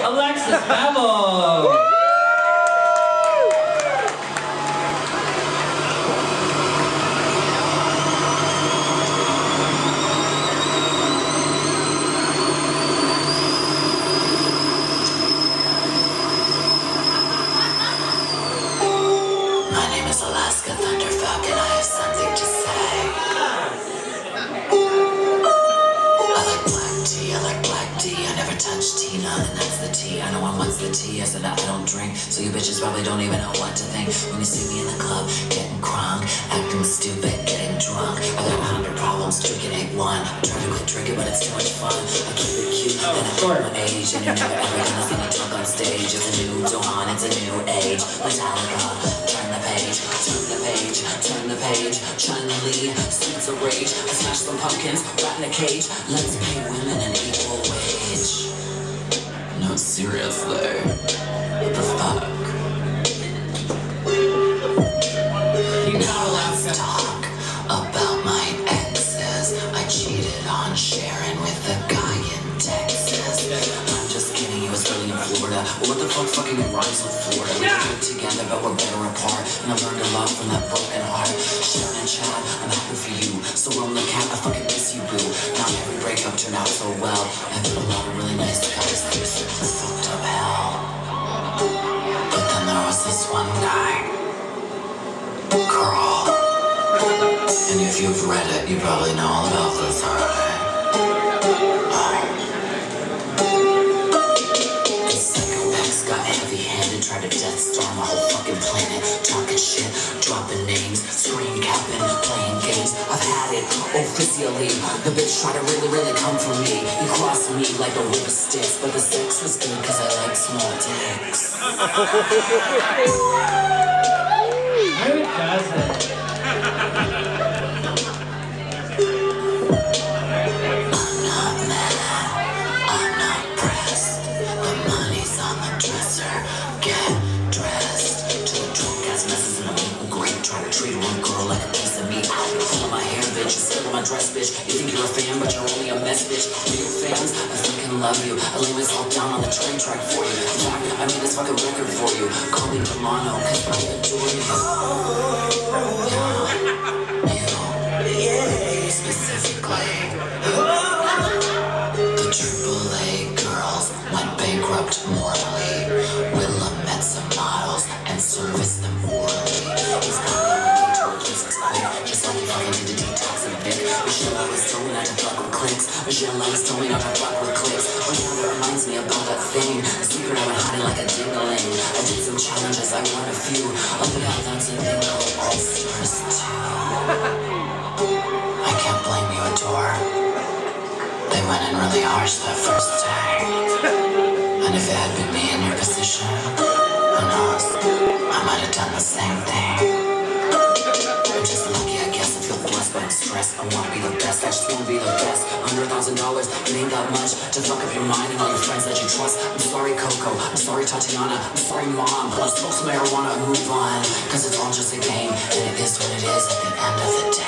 Alexis Bevels. Alaska Thunderfuck, and I have something to say. I like black tea, I never touch Tina, and that's the tea. I know one wants the tea, I said I don't drink, so you bitches probably don't even know what to think. When you see me in the club, getting crunk, acting stupid, getting drunk. I got 100 problems, drinking ain't one. I'm trying to quit drinking, but it's too much fun. I keep it cute, and I keep my age, and you're never ever gonna see me drunk on stage. It's a new dawn, it's a new age. Metallica, turn the page, turn the page, turn the page. China Lee, streets of rage. I smash some pumpkins, rat in a cage. Let's pay women an equal wage. No, seriously. What the fuck? Not allowed to talk about my exes. I cheated on Sharon with a guy in Texas. I'm just kidding, he was really in Florida. But what the fuck fucking rhymes with Florida? We were good together, but we're better apart. And I learned a lot from that broken heart. Sharon and Chad, I'm happy for you. So roam the cat, I fucking miss you, boo. Not every breakup turned out so well. I've had a lot of really nice guys through some fucked up hell. But then there was this one guy. Girl. And if you've read it, you probably know all about this, alright? Got heavy-handed, tried to death storm a whole fucking planet. Talking shit, dropping names, screen capping, playing games. I've had it officially. The bitch tried to really come for me. He crossed me like a river Styx, but the sex was good cause I like small dicks. Who does it? I'm not mad, I'm not pressed. The money's on the dresser, get dressed. To the drunk ass messes in a meat and great. Try to treat one girl like a piece of meat. Pull my hair, bitch, you still my dress, bitch. You think you're a fan, but you're only a mess, bitch. Real fans, I fucking love you. I lay myself down on the train track for you. In fact, I made this fucking record for you. Call me Romano, cause I adore you. You, specifically. The AAA girls went bankrupt morally. Willa met some models and serviced them orally. He's got the detox quick, just like he fucking did the detox in a bit. Michelle always told me not to fuck with clicks. Michelle always told me not to fuck with clicks. But now that reminds me about that thing. A secret I've been hiding like a dingling. I did some challenges, I won a few. I'll be out dancing a thing called All Stars 2. I can't blame you, Adore. They went in really harsh that first day. And if it had been me in your position, who knows, I might have done the same thing. I'm just lucky, I guess. I feel blessed, but I'm stressed. I wanna be the best, I just wanna be the best. $100,000, it ain't that much to fuck up your mind and all your friends that you trust. I'm sorry, Coco, I'm sorry, Tatiana, I'm sorry, Mom. Let's smoke some marijuana and move on, cause it's all just a game, and it is what it is at the end of the day.